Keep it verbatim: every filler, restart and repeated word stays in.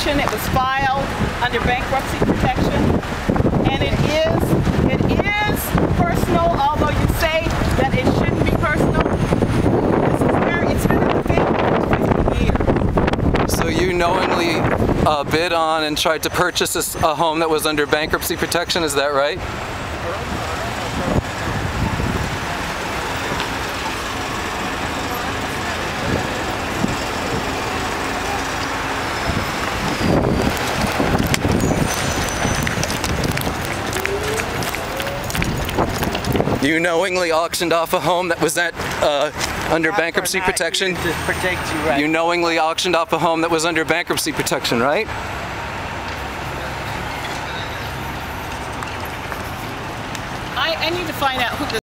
protection. It was filed under bankruptcy protection. And it is, it is personal, although you say that it shouldn't be personal. This is very, it's been in the family for fifty years. So you knowingly uh, bid on and tried to purchase a, a home that was under bankruptcy protection, is that right? You knowingly auctioned off a home that was at uh, under Proper bankruptcy not protection? To protect you, right? You knowingly auctioned off a home that was under bankruptcy protection, right? I, I need to find out who the